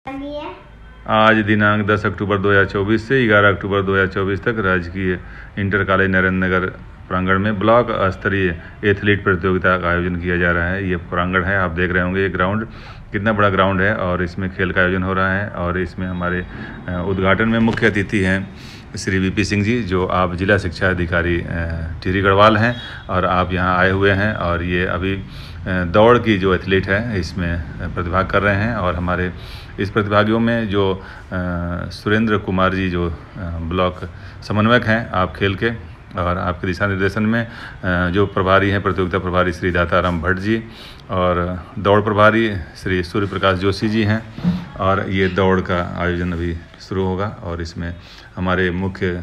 आज दिनांक 10 अक्टूबर 2024 से 11 अक्टूबर 2024 तक राजकीय इंटर कॉलेज नरेंद्र नगर प्रांगण में ब्लॉक स्तरीय एथलीट प्रतियोगिता का आयोजन किया जा रहा है। ये प्रांगण है, आप देख रहे होंगे ये ग्राउंड कितना बड़ा ग्राउंड है और इसमें खेल का आयोजन हो रहा है। और इसमें हमारे उद्घाटन में मुख्य अतिथि हैं श्री वीपी सिंह जी, जो आप जिला शिक्षा अधिकारी टिहरी गढ़वाल हैं और आप यहाँ आए हुए हैं। और ये अभी दौड़ की जो एथलीट है इसमें प्रतिभाग कर रहे हैं। और हमारे इस प्रतिभागियों में जो सुरेंद्र कुमार जी जो ब्लॉक समन्वयक हैं आप खेल के, और आपके दिशा निर्देशन में जो प्रभारी हैं प्रतियोगिता प्रभारी श्री दाताराम भट्ट जी, और दौड़ प्रभारी श्री सूर्य प्रकाश जोशी जी हैं। और ये दौड़ का आयोजन अभी शुरू होगा और इसमें हमारे मुख्य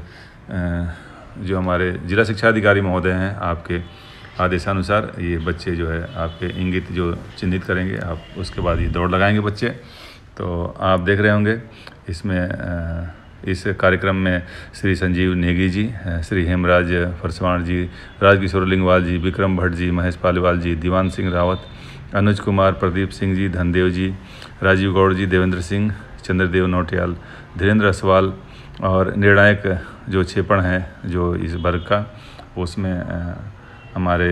जो हमारे जिला शिक्षा अधिकारी महोदय हैं आपके आदेशानुसार ये बच्चे जो है आपके इंगित जो चिन्हित करेंगे, आप उसके बाद ये दौड़ लगाएंगे बच्चे। तो आप देख रहे होंगे इसमें इस कार्यक्रम में श्री संजीव नेगी जी, श्री हेमराज फरसवाण जी, राजकिशोर लिंगवाल जी, विक्रम भट्ट जी, महेश पालीवाल जी, दीवान सिंह रावत, अनुज कुमार, प्रदीप सिंह जी, धनदेव जी, राजीव गौड़ जी, देवेंद्र सिंह, चंद्रदेव नौटियाल, धीरेन्द्र असवाल और निर्णायक जो क्षेपण है जो इस वर्ग का, उसमें हमारे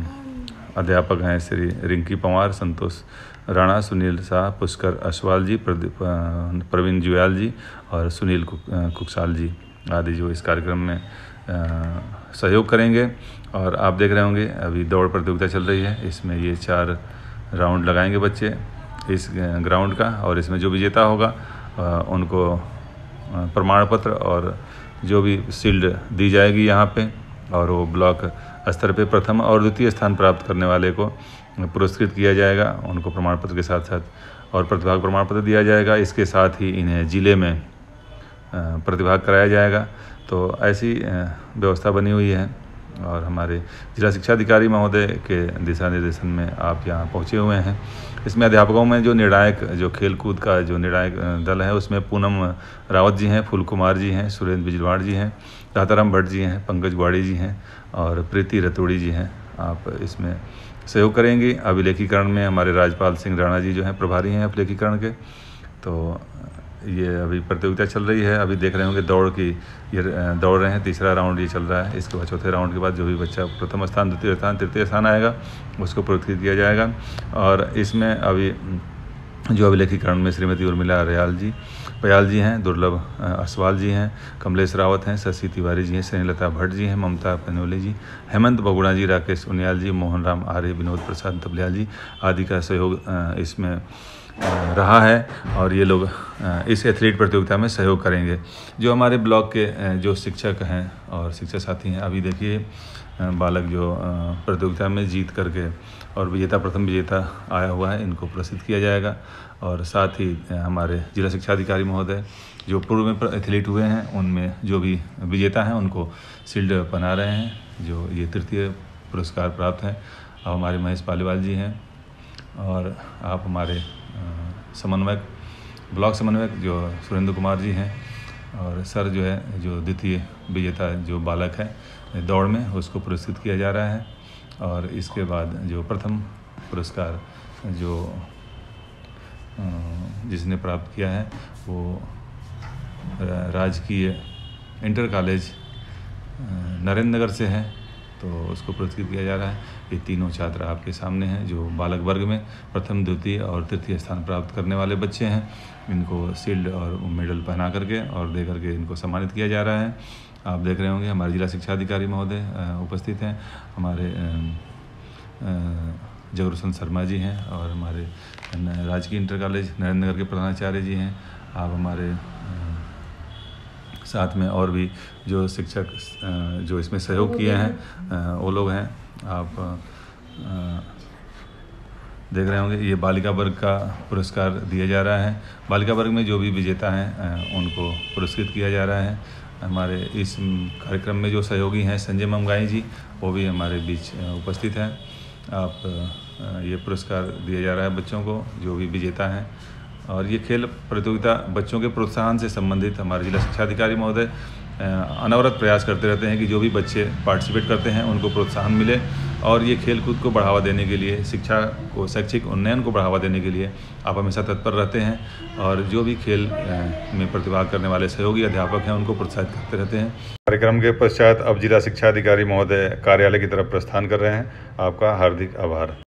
अध्यापक हैं श्री रिंकी पंवार, संतोष राणा, सुनील शाह, पुष्कर अश्वाल जी, प्रवीण जुयाल जी और सुनील कुकसाल जी आदि जो इस कार्यक्रम में सहयोग करेंगे। और आप देख रहे होंगे अभी दौड़ प्रतियोगिता चल रही है, इसमें ये 4 राउंड लगाएंगे बच्चे इस ग्राउंड का। और इसमें जो विजेता होगा उनको प्रमाण पत्र और जो भी शील्ड दी जाएगी यहाँ पे, और वो ब्लॉक स्तर पे प्रथम और द्वितीय स्थान प्राप्त करने वाले को पुरस्कृत किया जाएगा, उनको प्रमाण पत्र के साथ साथ और प्रतिभाग प्रमाण पत्र दिया जाएगा। इसके साथ ही इन्हें ज़िले में प्रतिभाग कराया जाएगा। तो ऐसी व्यवस्था बनी हुई है और हमारे जिला शिक्षा अधिकारी महोदय के दिशा निर्देशन में आप यहाँ पहुँचे हुए हैं। इसमें अध्यापकों में जो निर्णायक जो खेल कूद का जो निर्णायक दल है उसमें पूनम रावत जी हैं, फूल कुमार जी हैं, सुरेंद्र बिजवाड़ जी हैं, दाताराम भट्ट जी हैं, पंकज ग्वाड़ी जी हैं और प्रीति रतोड़ी जी हैं। आप इसमें सहयोग करेंगे। अभिलेखीकरण में हमारे राजपाल सिंह राणा जी जो हैं प्रभारी हैं अभिलेखीकरण के। तो ये अभी प्रतियोगिता चल रही है, अभी देख रहे होंगे दौड़ की ये दौड़ रहे हैं, तीसरा राउंड ये चल रहा है। इसके बाद चौथे राउंड के बाद जो भी बच्चा प्रथम स्थान, द्वितीय स्थान, तृतीय स्थान आएगा उसको पुरस्कृत किया जाएगा। और इसमें अभी जो अभिलेखीकरण में श्रीमती उर्मिला पयाल जी हैं, दुर्लभ असवाल जी हैं, कमलेश रावत हैं, शशि तिवारी जी हैं, स्नेहलता भट्ट जी हैं, ममता पनोले जी, हेमंत बगुड़ा जी, राकेश उनियाल जी, मोहन राम आर्य, विनोद प्रसाद तबलियाल जी आदि का सहयोग इसमें रहा है। और ये लोग इस एथलीट प्रतियोगिता में सहयोग करेंगे। जो हमारे ब्लॉक के जो शिक्षक हैं और शिक्षक साथी हैं, अभी देखिए बालक जो प्रतियोगिता में जीत करके और प्रथम विजेता आया हुआ है, इनको पुरस्कृत किया जाएगा। और साथ ही हमारे जिला शिक्षा अधिकारी महोदय जो पूर्व में एथलीट हुए हैं उनमें जो भी विजेता हैं उनको शील्ड पहना रहे हैं, जो ये तृतीय पुरस्कार प्राप्त है। अब हमारे महेश पालीवाल जी हैं और आप हमारे समन्वयक ब्लॉक समन्वयक जो सुरेंद्र कुमार जी हैं, और सर जो है जो द्वितीय विजेता जो बालक है दौड़ में उसको पुरस्कृत किया जा रहा है। और इसके बाद जो प्रथम पुरस्कार जो जिसने प्राप्त किया है वो राजकीय इंटर कॉलेज नरेंद्र नगर से है, तो उसको पुरस्कृत किया जा रहा है। ये तीनों छात्र आपके सामने हैं जो बालक वर्ग में प्रथम, द्वितीय और तृतीय स्थान प्राप्त करने वाले बच्चे हैं। इनको शील्ड और मेडल पहना करके और दे करके इनको सम्मानित किया जा रहा है। आप देख रहे होंगे हमारे जिला शिक्षा अधिकारी महोदय उपस्थित हैं, हमारे जगरूसन शर्मा जी हैं और हमारे राजकीय इंटर कॉलेज नरेंद्र नगर के प्रधानाचार्य जी हैं। आप हमारे साथ में और भी जो शिक्षक जो इसमें सहयोग किए हैं वो लोग हैं। आप देख रहे होंगे ये बालिका वर्ग का पुरस्कार दिया जा रहा है। बालिका वर्ग में जो भी विजेता हैं उनको पुरस्कृत किया जा रहा है। हमारे इस कार्यक्रम में जो सहयोगी हैं संजय ममगाई जी, वो भी हमारे बीच उपस्थित हैं। आप ये पुरस्कार दिया जा रहा है बच्चों को जो भी विजेता हैं। और ये खेल प्रतियोगिता बच्चों के प्रोत्साहन से संबंधित हमारे जिला शिक्षा अधिकारी महोदय अनवरत प्रयास करते रहते हैं कि जो भी बच्चे पार्टिसिपेट करते हैं उनको प्रोत्साहन मिले और ये खेल कूद को बढ़ावा देने के लिए, शिक्षा को, शैक्षिक उन्नयन को बढ़ावा देने के लिए आप हमेशा तत्पर रहते हैं और जो भी खेल में प्रतिभाग करने वाले सहयोगी अध्यापक हैं उनको प्रोत्साहित करते रहते हैं। कार्यक्रम के पश्चात अब जिला शिक्षा अधिकारी महोदय कार्यालय की तरफ प्रस्थान कर रहे हैं। आपका हार्दिक आभार।